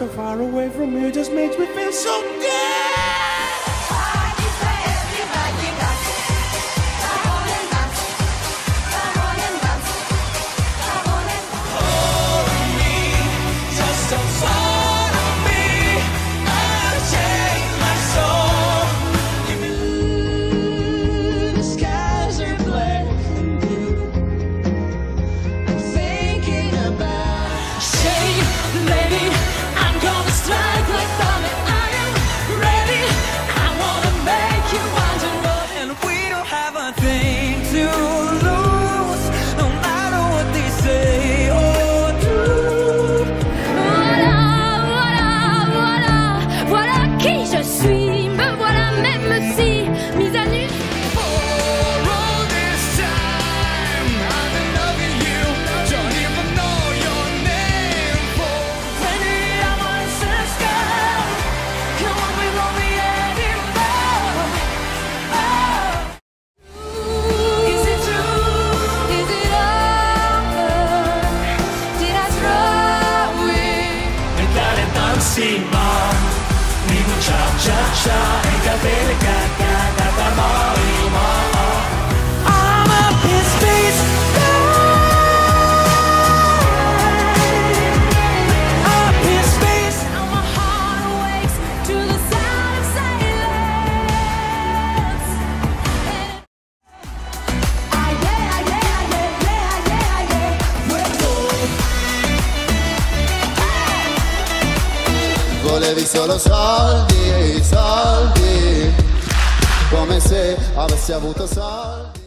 so far away from you just makes me feel so good. Cha-cha-cha, e capire cagata da morimo. I'm up in space, up in space. Now my heart awakes to the sound of silence. Ah yeah, yeah, yeah, yeah, yeah, yeah. Volevi solo soldi, soldi, come se avessi avuto soldi.